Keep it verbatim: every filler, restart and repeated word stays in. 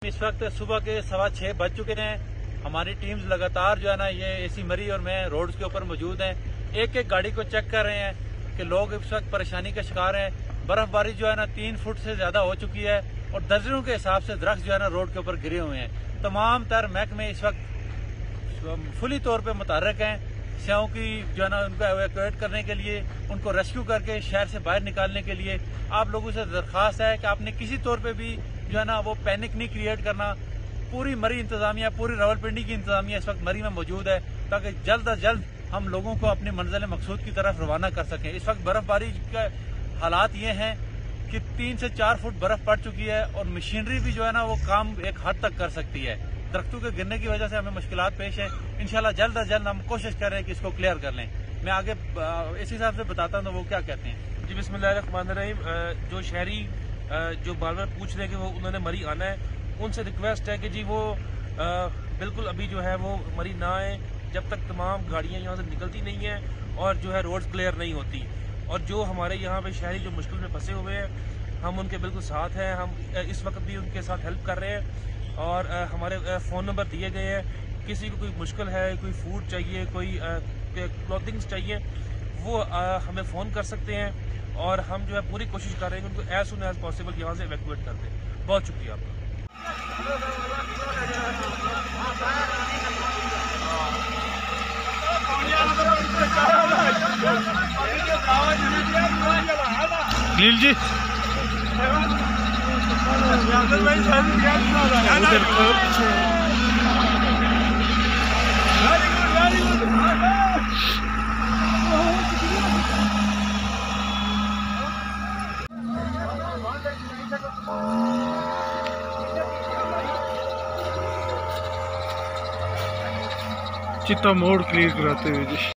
इस वक्त सुबह के सवा छह बज चुके हैं। हमारी टीम्स लगातार जो है ना ये एसी मरी और मैं रोड्स के ऊपर मौजूद हैं। एक एक गाड़ी को चेक कर रहे हैं कि लोग इस वक्त परेशानी का शिकार हैं। बर्फबारी जो है ना तीन फुट से ज्यादा हो चुकी है और दर्जनों के हिसाब से दरख्त जो है ना रोड के ऊपर गिरे हुए हैं। तमाम तर महकमे इस वक्त फुली तौर पर मुतहरक हैं स्याओं की जो है ना उनको एवैक्यूएट करने के लिए, उनको रेस्क्यू करके शहर से बाहर निकालने के लिए। आप लोगों से दरख्वास्त है कि आपने किसी तौर पे भी जो है ना वो पैनिक नहीं क्रिएट करना। पूरी मरी इंतजामिया, पूरी रावलपिंडी की इंतजामिया इस वक्त मरी में मौजूद है ताकि जल्द अज जल्द हम लोगों को अपनी मंजिल मकसूद की तरफ रवाना कर सकें। इस वक्त बर्फबारी के हालात ये हैं कि तीन से चार फुट बर्फ पड़ चुकी है और मशीनरी भी जो है ना वो काम एक हद तक कर सकती है। दरख्तों के गिरने की वजह से हमें मुश्किलात पेश है। इंशाल्लाह जल्द अज जल्द हम कोशिश कर रहे हैं कि इसको क्लियर कर लें। मैं आगे इस हिसाब से बताता हूँ तो वो क्या कहते हैं। जी बिस्मिल्लाहिर्रहमानिर्रहीम। जो शहरी जो बार बार पूछ रहे हैं कि वो उन्होंने मरी आना है, उनसे रिक्वेस्ट है कि जी वो बिल्कुल अभी जो है वो मरी ना आए जब तक तमाम गाड़ियाँ यहाँ से निकलती नहीं हैं और जो है रोड्स क्लियर नहीं होती। और जो हमारे यहाँ पे शहरी जो मुश्किल में फंसे हुए हैं हम उनके बिल्कुल साथ हैं। हम इस वक्त भी उनके साथ हेल्प कर रहे हैं और हमारे फ़ोन नंबर दिए गए हैं। किसी को कोई मुश्किल है, कोई फूड चाहिए, कोई क्लॉथिंग्स चाहिए, वो हमें फ़ोन कर सकते हैं और हम जो है पूरी कोशिश कर रहे हैं कि उनको एज सुन एज पॉसिबल यहाँ से इवैक्यूएट कर दें। बहुत शुक्रिया आपका। नील जी चित्ता मोड़ क्लियर कराते हुए जी।